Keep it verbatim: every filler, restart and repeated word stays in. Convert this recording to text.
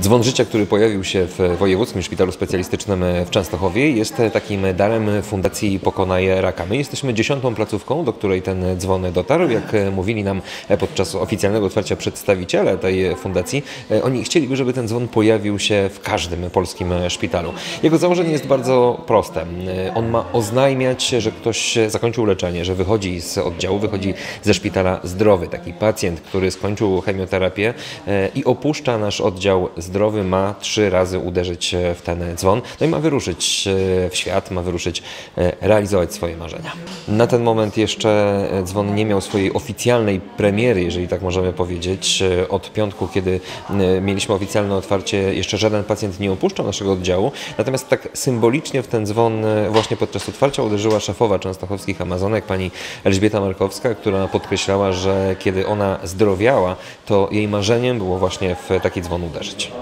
Dzwon życia, który pojawił się w Wojewódzkim Szpitalu Specjalistycznym w Częstochowie, jest takim darem Fundacji Pokonaj Raka. My jesteśmy dziesiątą placówką, do której ten dzwon dotarł. Jak mówili nam podczas oficjalnego otwarcia przedstawiciele tej fundacji, oni chcieliby, żeby ten dzwon pojawił się w każdym polskim szpitalu. Jego założenie jest bardzo proste. On ma oznajmiać, że ktoś zakończył leczenie, że wychodzi z oddziału, wychodzi ze szpitala zdrowy. Taki pacjent, który skończył chemioterapię i opuszcza nasz oddział zdrowy, ma trzy razy uderzyć w ten dzwon, no i ma wyruszyć w świat, ma wyruszyć realizować swoje marzenia. Na ten moment jeszcze dzwon nie miał swojej oficjalnej premiery, jeżeli tak możemy powiedzieć. Od piątku, kiedy mieliśmy oficjalne otwarcie, jeszcze żaden pacjent nie opuszczał naszego oddziału, natomiast tak symbolicznie w ten dzwon właśnie podczas otwarcia uderzyła szefowa częstochowskich Amazonek, pani Elżbieta Markowska, która podkreślała, że kiedy ona zdrowiała, to jej marzeniem było właśnie w taki dzwon uderzyć.